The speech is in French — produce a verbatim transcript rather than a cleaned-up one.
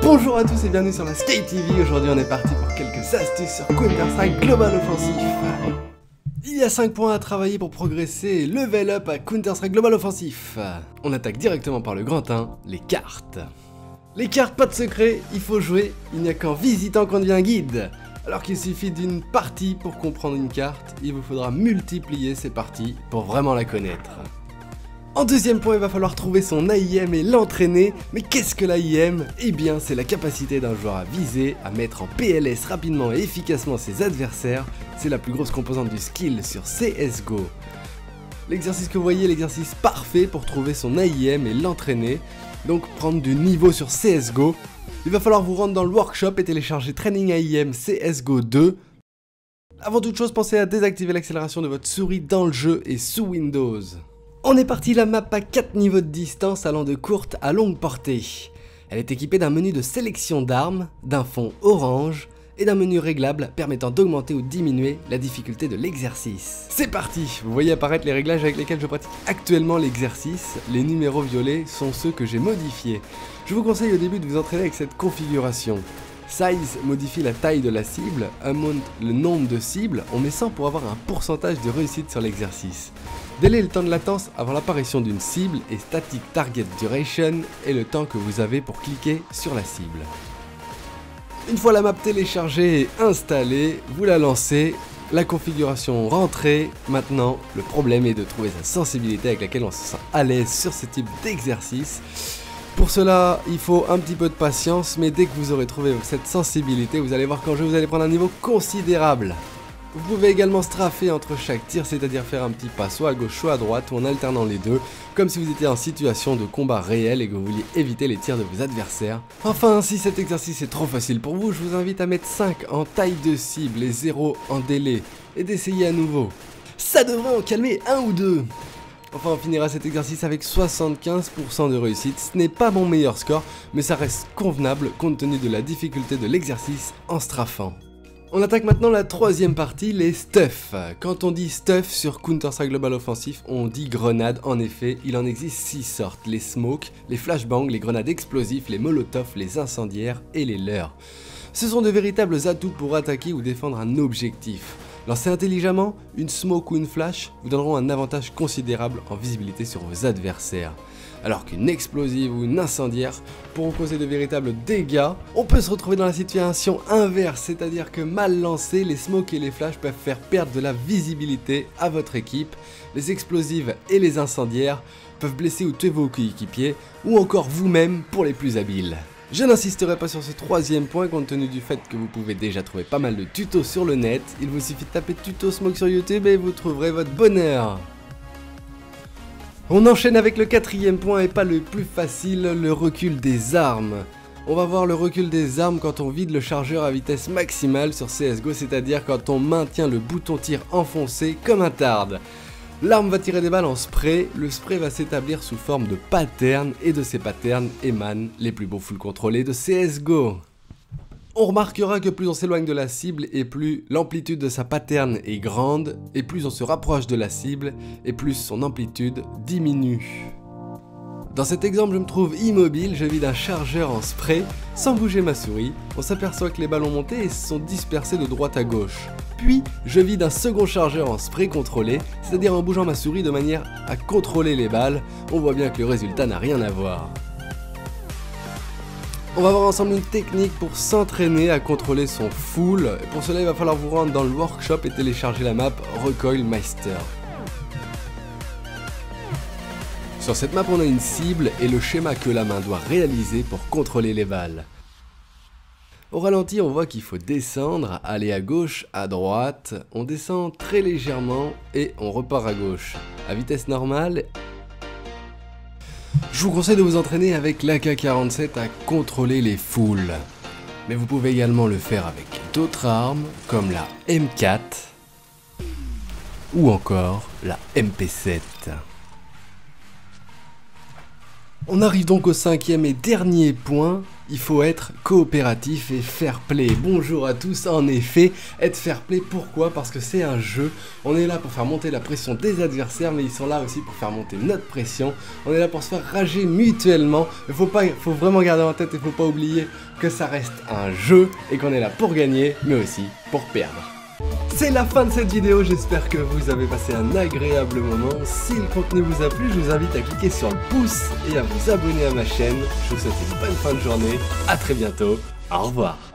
Bonjour à tous et bienvenue sur la Skate T V. Aujourd'hui on est parti pour quelques astuces sur Counter-Strike Global Offensive. Il y a cinq points à travailler pour progresser, level up à Counter-Strike Global Offensive. On attaque directement par le grand un, les cartes. Les cartes, pas de secret, il faut jouer, il n'y a qu'en visitant qu'on devient guide. Alors qu'il suffit d'une partie pour comprendre une carte, il vous faudra multiplier ces parties pour vraiment la connaître. En deuxième point, il va falloir trouver son A I M et l'entraîner. Mais qu'est-ce que l'A I M? Eh bien, c'est la capacité d'un joueur à viser, à mettre en P L S rapidement et efficacement ses adversaires. C'est la plus grosse composante du skill sur C S G O. L'exercice que vous voyez est l'exercice parfait pour trouver son A I M et l'entraîner. Donc prendre du niveau sur C S G O. Il va falloir vous rendre dans le workshop et télécharger Training A I M C S G O deux. Avant toute chose, pensez à désactiver l'accélération de votre souris dans le jeu et sous Windows. On est parti, la map à quatre niveaux de distance allant de courte à longue portée. Elle est équipée d'un menu de sélection d'armes, d'un fond orange et d'un menu réglable permettant d'augmenter ou diminuer la difficulté de l'exercice. C'est parti! Vous voyez apparaître les réglages avec lesquels je pratique actuellement l'exercice. Les numéros violets sont ceux que j'ai modifiés. Je vous conseille au début de vous entraîner avec cette configuration. Size modifie la taille de la cible, Amount le nombre de cibles, on met cent pour avoir un pourcentage de réussite sur l'exercice. Délai le temps de latence avant l'apparition d'une cible et Static Target Duration est le temps que vous avez pour cliquer sur la cible. Une fois la map téléchargée et installée, vous la lancez, la configuration rentrée. Maintenant, le problème est de trouver sa sensibilité avec laquelle on se sent à l'aise sur ce type d'exercice. Pour cela, il faut un petit peu de patience, mais dès que vous aurez trouvé cette sensibilité, vous allez voir qu'en jeu, vous allez prendre un niveau considérable. Vous pouvez également straffer entre chaque tir, c'est-à-dire faire un petit pas soit à gauche soit à droite ou en alternant les deux, comme si vous étiez en situation de combat réel et que vous vouliez éviter les tirs de vos adversaires. Enfin, si cet exercice est trop facile pour vous, je vous invite à mettre cinq en taille de cible et zéro en délai et d'essayer à nouveau. Ça devrait en calmer un ou deux. Enfin, on finira cet exercice avec soixante-quinze pour cent de réussite. Ce n'est pas mon meilleur score, mais ça reste convenable compte tenu de la difficulté de l'exercice en straffant. On attaque maintenant la troisième partie, les stuff. Quand on dit stuff sur Counter-Strike Global Offensive, on dit grenade. En effet, il en existe six sortes, les smokes, les flashbangs, les grenades explosives, les molotovs, les incendiaires et les leurres. Ce sont de véritables atouts pour attaquer ou défendre un objectif. Lancez intelligemment, une smoke ou une flash vous donneront un avantage considérable en visibilité sur vos adversaires. Alors qu'une explosive ou une incendiaire pourront causer de véritables dégâts. On peut se retrouver dans la situation inverse, c'est-à-dire que mal lancés, les smokes et les flashs peuvent faire perdre de la visibilité à votre équipe. Les explosives et les incendiaires peuvent blesser ou tuer vos coéquipiers, ou encore vous-même pour les plus habiles. Je n'insisterai pas sur ce troisième point compte tenu du fait que vous pouvez déjà trouver pas mal de tutos sur le net. Il vous suffit de taper tuto smoke sur YouTube et vous trouverez votre bonheur. On enchaîne avec le quatrième point et pas le plus facile, le recul des armes. On va voir le recul des armes quand on vide le chargeur à vitesse maximale sur C S G O, c'est-à-dire quand on maintient le bouton tir enfoncé comme un tarde. L'arme va tirer des balles en spray, le spray va s'établir sous forme de patterns et de ces patterns émanent les plus beaux full contrôlés de C S G O. On remarquera que plus on s'éloigne de la cible et plus l'amplitude de sa pattern est grande et plus on se rapproche de la cible et plus son amplitude diminue. Dans cet exemple, je me trouve immobile, je vide un chargeur en spray sans bouger ma souris. On s'aperçoit que les balles ont monté et se sont dispersées de droite à gauche. Puis, je vide un second chargeur en spray contrôlé, c'est-à-dire en bougeant ma souris de manière à contrôler les balles. On voit bien que le résultat n'a rien à voir. On va voir ensemble une technique pour s'entraîner à contrôler son full. Pour cela, il va falloir vous rendre dans le workshop et télécharger la map Recoil Meister. Sur cette map, on a une cible et le schéma que la main doit réaliser pour contrôler les balles. Au ralenti, on voit qu'il faut descendre, aller à gauche, à droite. On descend très légèrement et on repart à gauche. À vitesse normale. Je vous conseille de vous entraîner avec l'A K quarante-sept à contrôler les foules. Mais vous pouvez également le faire avec d'autres armes comme la M quatre ou encore la M P sept. On arrive donc au cinquième et dernier point, il faut être coopératif et fair play. Bonjour à tous, en effet, être fair play, pourquoi? Parce que c'est un jeu, on est là pour faire monter la pression des adversaires, mais ils sont là aussi pour faire monter notre pression. On est là pour se faire rager mutuellement. Il faut pas, faut vraiment garder en tête et faut pas oublier que ça reste un jeu et qu'on est là pour gagner, mais aussi pour perdre. C'est la fin de cette vidéo, j'espère que vous avez passé un agréable moment. Si le contenu vous a plu, je vous invite à cliquer sur le pouce et à vous abonner à ma chaîne. Je vous souhaite une bonne fin de journée, à très bientôt, au revoir.